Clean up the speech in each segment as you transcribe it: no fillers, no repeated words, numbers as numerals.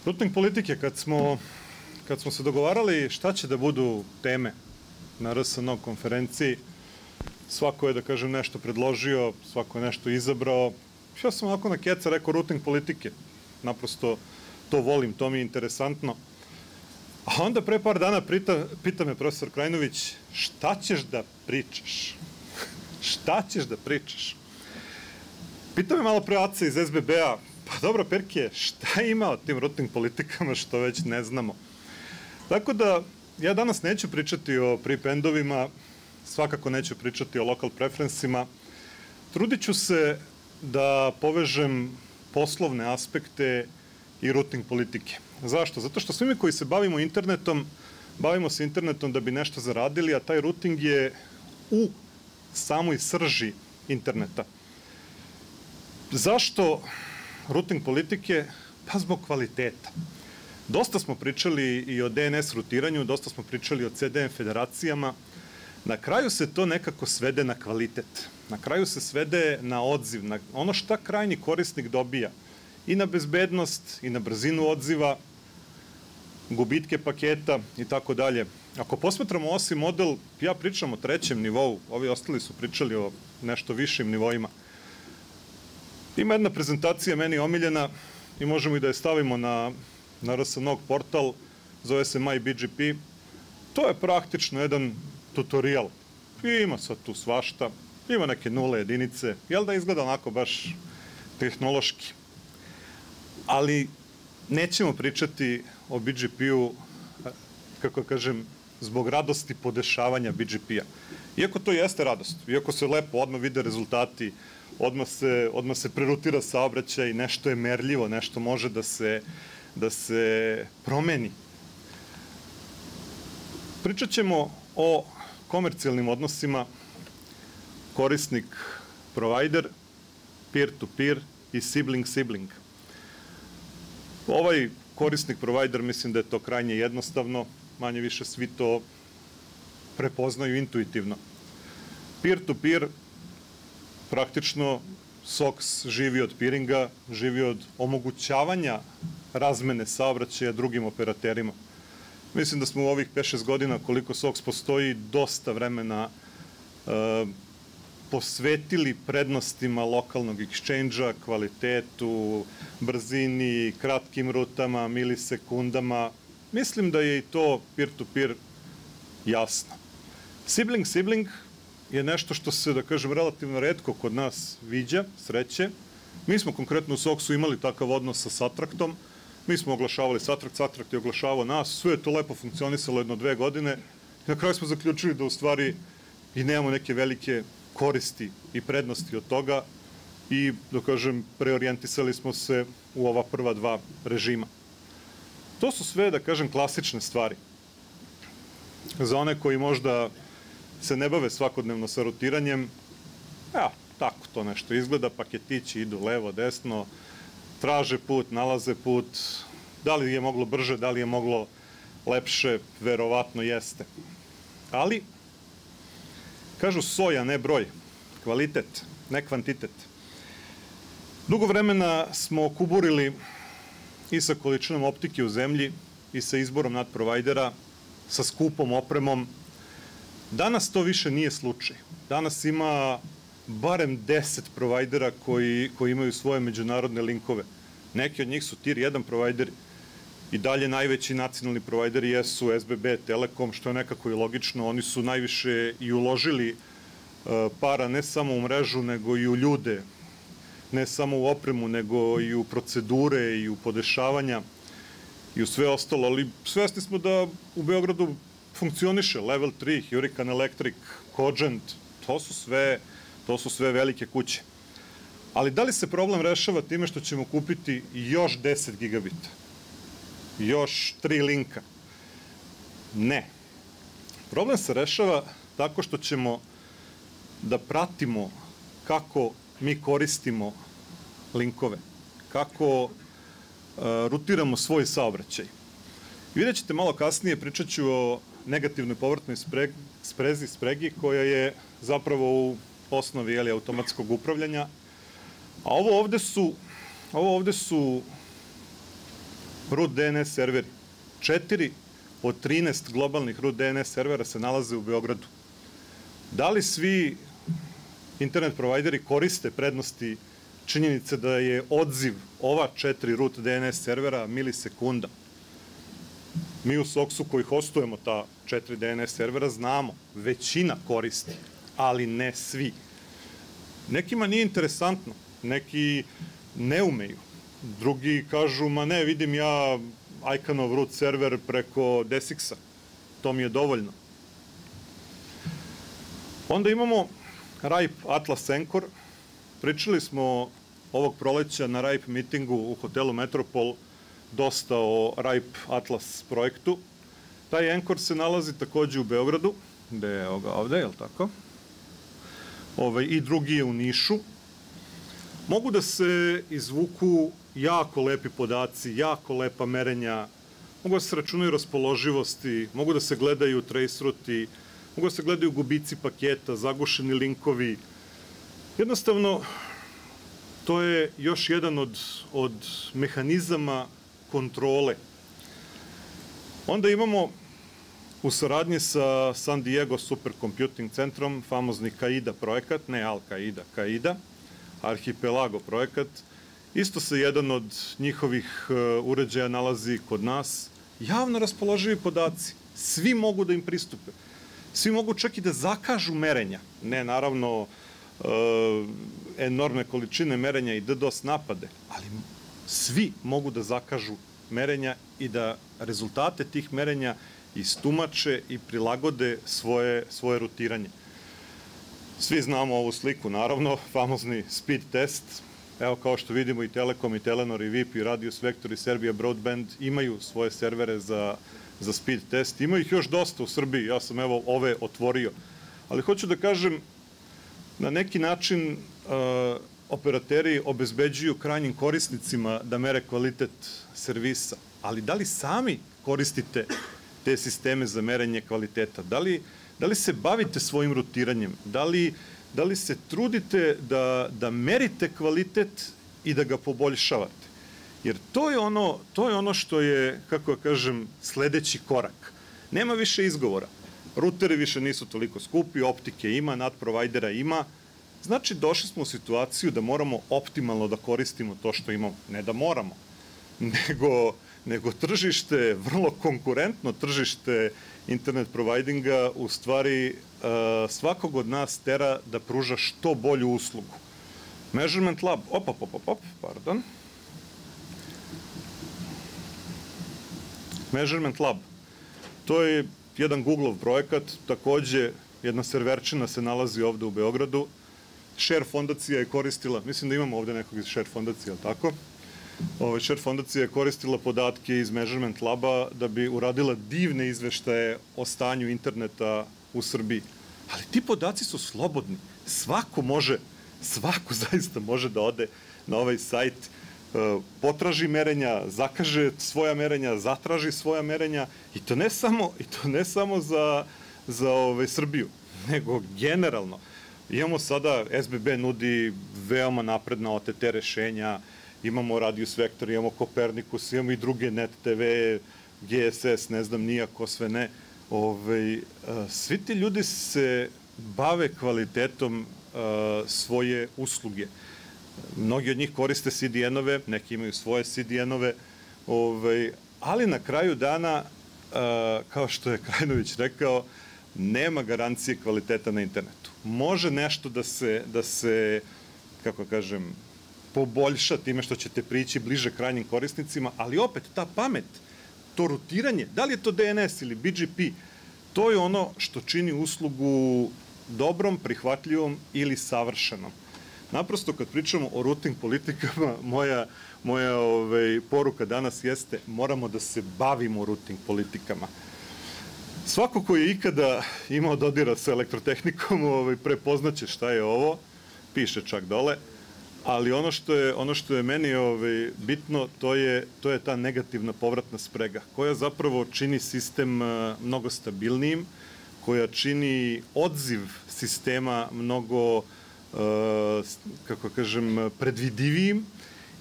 Routing politike, kad smo se dogovarali šta će da budu teme na RSNO konferenciji, svako je, da kažem, nešto predložio, svako je nešto izabrao. Ja sam ovako na keca rekao routing politike. Naprosto to volim, to mi je interesantno. A onda pre par dana pita me profesor Krajinović, šta ćeš da pričaš? Šta ćeš da pričaš? Pita me malo pre Aca iz SBB-a, pa dobro, Perke, šta ima o tim routing politikama što već ne znamo? Tako da, ja danas neću pričati o prependovima, svakako neću pričati o local preferencima. Trudit ću se da povežem poslovne aspekte i routing politike. Zašto? Zato što svi mi koji se bavimo se internetom da bi nešto zaradili, a taj routing je u samoj srži interneta. Zašto routing politike? Pa zbog kvaliteta. Dosta smo pričali i o DNS rutiranju, dosta smo pričali o CDN federacijama. Na kraju se to nekako svede na kvalitet. Na kraju se svede na odziv, na ono šta krajnji korisnik dobija. I na bezbednost, i na brzinu odziva, gubitke paketa i tako dalje. Ako posmatramo OSI model, ja pričam o trećem nivou, ovi ostali su pričali o nešto višim nivoima. Ima jedna prezentacija meni omiljena i možemo i da je stavimo na RSNOG portal, zove se MyBGP. To je praktično jedan tutorial. Ima sad tu svašta, ima neke nule, jedinice, jel da izgleda onako baš tehnološki. Ali nećemo pričati o BGP-u, kako kažem, zbog radosti podešavanja BGP-a. Iako to jeste radost, iako se lepo odmah vide rezultati, odmah se prerutira saobraćaj, nešto je merljivo, nešto može da se promeni. Pričat ćemo o komercijalnim odnosima korisnik-provider, peer-to-peer i sibling-sibling. Ovaj korisnik-provider, mislim da je to krajnje jednostavno, manje više svi to prepoznaju intuitivno. Peer-to-peer, praktično SOX živi od peeringa, živi od omogućavanja razmene saobraćaja drugim operaterima. Mislim da smo u ovih 5-6 godina koliko SOX postoji dosta vremena posvetili prednostima lokalnog exchange-a, kvalitetu, brzini, kratkim rutama, milisekundama. Mislim da je i to peer-to-peer jasno. Sibling-sibling je nešto što se, da kažem, relativno retko kod nas viđa, sreće. Mi smo konkretno u SOX-u imali takav odnos sa Satraktom. Mi smo oglašavali Satrakt, Satrakt je oglašavao nas, sve je to lepo funkcionisalo 1-2 godine i na kraju smo zaključili da u stvari i nemamo neke velike koristi i prednosti od toga i, da kažem, preorijentisali smo se u ova prva dva režima. To su sve, da kažem, klasične stvari. Za one koji možda se ne bave svakodnevno sa rutiranjem, tako to nešto izgleda, paketići idu levo, desno, traže put, nalaze put, da li je moglo brže, da li je moglo lepše, verovatno jeste. Ali, kažu soja, ne broj, kvalitet, ne kvantitet. Dugo vremena smo kuburili i sa količinom optike u zemlji i sa izborom nadprovajdera, sa skupom opremom. Danas to više nije slučaj. Danas ima barem 10 provajdera koji imaju svoje međunarodne linkove. Neki od njih su tier 1 provajderi i dalje najveći nacionalni provajderi jesu SBB, Telekom, što je nekako i logično. Oni su najviše i uložili para ne samo u mrežu, nego i u ljude, ne samo u opremu, nego i u procedure i u podešavanja i u sve ostalo, ali svesni smo da u Beogradu funkcioniše Level 3, Hurricane Electric, Cogent, to su sve velike kuće. Ali da li se problem rešava time što ćemo kupiti još 10 gigabita? Još 3 linka? Ne. Problem se rešava tako što ćemo da pratimo kako mi koristimo linkove, kako rutiramo svoj saobraćaj. Vidjet ćete malo kasnije, pričat ću o negativnoj povratnoj spregi koja je zapravo u osnovi automatskog upravljanja, a ovo ovde su root DNS serveri. 4 od 13 globalnih root DNS servera se nalaze u Beogradu. Da li svi internet provajderi koriste prednosti činjenice da je odziv ova 4 root DNS servera milisekunda? Mi u SOX-u koji hostujemo ta 4 DNS servera znamo, većina koristi, ali ne svi. Nekima nije interesantno, neki ne umeju. Drugi kažu, ma ne, vidim ja ICANN-ov root server preko Desixa, to mi je dovoljno. Onda imamo RIPE Atlas Anchor. Pričali smo ovog proleća na RIPE mitingu u hotelu Metropol dosta o RIPE Atlas projektu. Taj Anchor se nalazi takođe u Beogradu, gde je ovde, je li tako? I drugi je u Nišu. Mogu da se izvuku jako lepi podaci, jako lepa merenja, mogu da se računaju raspoloživosti, mogu da se gledaju tracerouti, mogu da se gledaju gubici paketa, zagušeni linkovi. Jednostavno, to je još jedan od mehanizama kontrole. Onda imamo u saradnji sa San Diego Supercomputing centrom famozni CAIDA projekat, ne Al-Qaida, CAIDA, Arhipelago projekat. Isto se jedan od njihovih uređaja nalazi kod nas. Javno raspoloživi podaci. Svi mogu da im pristupe. Svi mogu čak i da zakažu merenja. Ne, naravno, enormne količine merenja i DDoS napade, ali svi mogu da zakažu merenja i da rezultate tih merenja istumače i prilagode svoje rutiranje. Svi znamo ovu sliku, naravno, famozni speed test. Evo, kao što vidimo, i Telekom, i Telenor, i VIP, i Radius Vector, i Serbia Broadband imaju svoje servere za speed test. Ima ih još dosta u Srbiji, ja sam evo ove otvorio. Ali hoću da kažem, na neki način operateri obezbeđuju krajnjim korisnicima da mere kvalitet servisa. Ali da li sami koristite te sisteme za merenje kvaliteta? Da li se bavite svojim rutiranjem? Da li se trudite da merite kvalitet i da ga poboljšavate? Jer to je ono što je, kako kažem, sledeći korak. Nema više izgovora. Ruteri više nisu toliko skupi, optike ima, nadprovajdera ima. Znači, došli smo u situaciju da moramo optimalno da koristimo to što imamo. Ne da moramo, nego tržište, vrlo konkurentno tržište internet provajdinga u stvari svakog od nas tera da pruža što bolju uslugu. Measurement Lab, pardon. Measurement Lab, to je jedan Google-ov projekat, takođe jedna serverčina se nalazi ovde u Beogradu. Share fondacija je koristila, mislim da imamo ovde nekog iz Share fondacije, ali tako? Share fondacija je koristila podatke iz Measurement Laba da bi uradila divne izveštaje o stanju interneta u Srbiji. Ali ti podaci su slobodni. Svako zaista može da ode na ovaj sajt, potraži merenja, zakaže svoja merenja, zatraži svoja merenja i to ne samo za Srbiju, nego generalno. Imamo sada, SBB nudi veoma napredna OTT rešenja, imamo Radius Vector, imamo Copernicus, imamo i druge Net TV, GSS, ne znam nijako sve ne. Svi ti ljudi se bave kvalitetom svoje usluge. Mnogi od njih koriste CDN-ove, neki imaju svoje CDN-ove, ali na kraju dana, kao što je Krajinović rekao, nema garancije kvaliteta na internetu. Može nešto da se, kako kažem, poboljša time što ćete prići bliže krajnjim korisnicima, ali opet ta pamet, to rutiranje, da li je to DNS ili BGP, to je ono što čini uslugu dobrom, prihvatljivom ili savršenom. Naprosto, kad pričamo o routing politikama, moja poruka danas jeste moramo da se bavimo routing politikama. Svako ko je ikada imao dodira sa elektrotehnikom prepoznaće šta je ovo, piše čak dole, ali ono što je meni bitno, to je ta negativna povratna sprega, koja zapravo čini sistem mnogo stabilnijim, koja čini odziv sistema mnogo, kako kažem, predvidivijim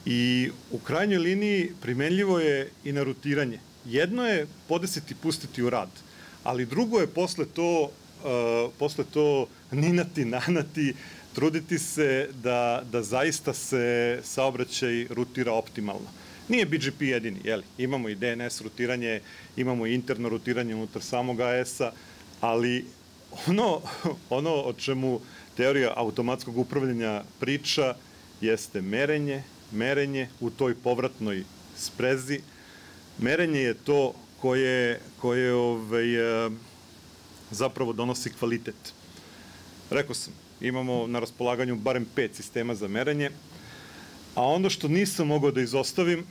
I u krajnjoj liniji primenljivo je i na rutiranje. Jedno je podesiti i pustiti u rad, ali drugo je posle to ninati, nanati, truditi se da zaista se saobraćaj rutira optimalno. Nije BGP jedini, jeli? Imamo i DNS rutiranje, imamo i interno rutiranje unutar samog AS-a, ali ono o čemu teorija automatskog upravljanja priča jeste merenje u toj povratnoj sprezi. Merenje je to koje zapravo donosi kvalitet. Rekao sam, imamo na raspolaganju barem 5 sistema za merenje, a ono što nisam mogao da izostavim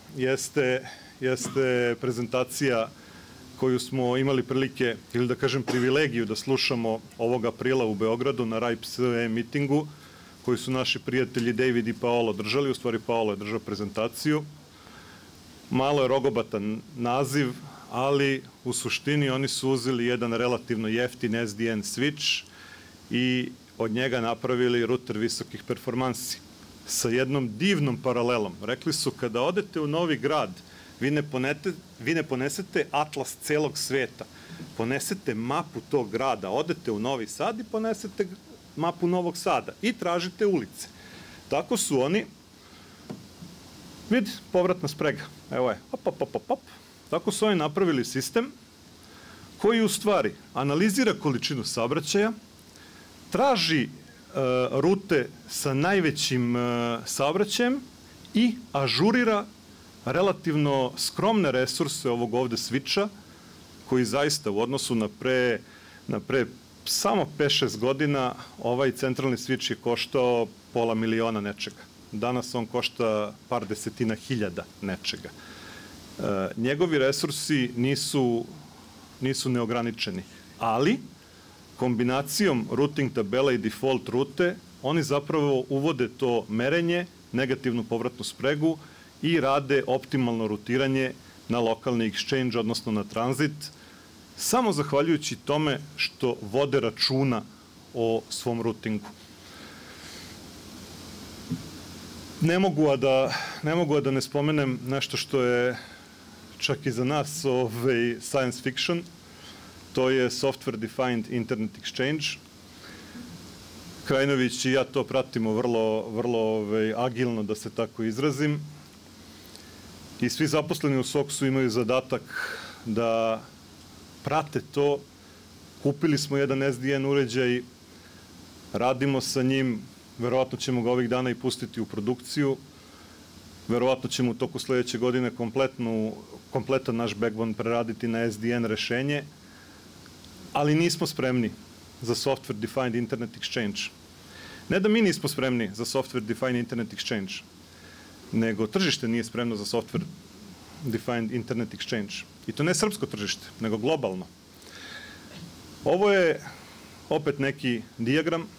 jeste prezentacija koju smo imali prilike, ili da kažem privilegiju, da slušamo ovog aprila u Beogradu na RIPE mitingu, koji su naši prijatelji David i Paolo držali. U stvari Paolo je držao prezentaciju. Malo je rogobatan naziv, ali u suštini oni su uzeli jedan relativno jeftin SDN switch i od njega napravili ruter visokih performansi sa jednom divnom paralelom. Rekli su, kada odete u Novi Grad, vi ne ponesete atlas celog sveta, ponesete mapu tog grada, odete u Novi Sad i ponesete mapu Novog Sada i tražite ulice. Tako su oni, vidi, povratna sprega, evo je, op. Tako su oni napravili sistem koji u stvari analizira količinu saobraćaja, traži rute sa najvećim saobraćajem i ažurira relativno skromne resurse ovog ovde switcha, koji zaista u odnosu na pre samo 5-6 godina ovaj centralni switch je koštao $500.000 nečega. Danas on košta par desetina hiljada nečega. Njegovi resursi nisu neograničeni, ali kombinacijom routing tabela i default rute oni zapravo uvode to merenje, negativnu povratnu spregu i rade optimalno rutiranje na lokalni exchange, odnosno na tranzit, samo zahvaljujući tome što vode računa o svom routingu. Ne mogu a da ne spomenem nešto što je čak i za nas science fiction, to je Software Defined Internet Exchange. Krajinović i ja to pratimo vrlo agilno, da se tako izrazim. I svi zaposleni u SOX-u imaju zadatak da prate to. Kupili smo jedan SDN uređaj, radimo sa njim, verovatno ćemo ga ovih dana i pustiti u produkciju, verovatno ćemo u toku sledeće godine kompletan naš backbone preraditi na SDN rešenje, ali nismo spremni za Software Defined Internet Exchange. Ne da mi nismo spremni za Software Defined Internet Exchange, nego tržište nije spremno za Software Defined Internet Exchange. I to ne srpsko tržište, nego globalno. Ovo je opet neki dijagram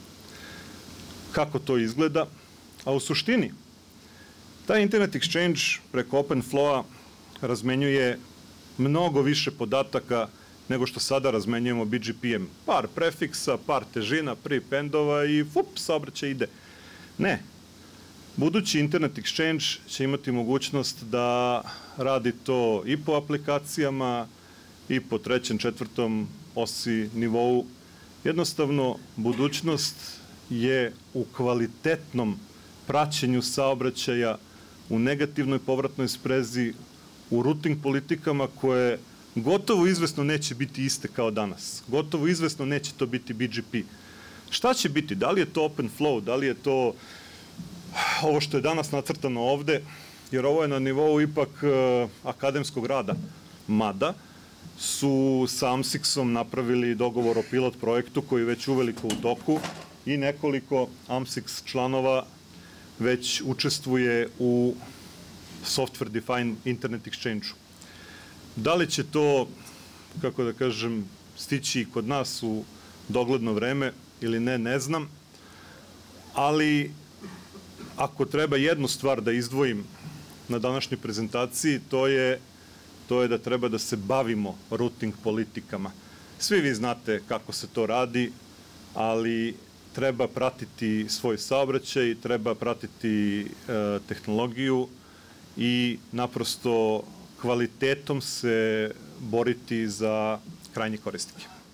kako to izgleda, a u suštini taj Internet Exchange preko OpenFlow-a razmenjuje mnogo više podataka nego što sada razmenjujemo BGP-em. Par prefiksa, par težina, prependova i saobraćaj ide. Ne. Budući Internet Exchange će imati mogućnost da radi to i po aplikacijama i po 3., 4. osi nivou. Jednostavno, budućnost je u kvalitetnom praćenju saobraćaja, u negativnoj povratnoj sprezi, u routing politikama koje gotovo izvesno neće biti iste kao danas. Gotovo izvesno neće to biti BGP. Šta će biti? Da li je to OpenFlow? Da li je to ovo što je danas nacrtano ovde? Jer ovo je na nivou ipak akademskog rada. Mada su sa AMSIX-om napravili dogovor o pilot projektu koji je već uveliko u toku i nekoliko AMSIX članova već učestvuje u Software Defined Internet Exchange-u. Da li će to, kako da kažem, stići kod nas u dogledno vreme ili ne, ne znam, ali ako treba jednu stvar da izdvojim na današnjoj prezentaciji, to je da treba da se bavimo routing politikama. Svi vi znate kako se to radi, ali treba pratiti svoj saobraćaj, treba pratiti tehnologiju i naprosto kvalitetom se boriti za krajnje korisnike.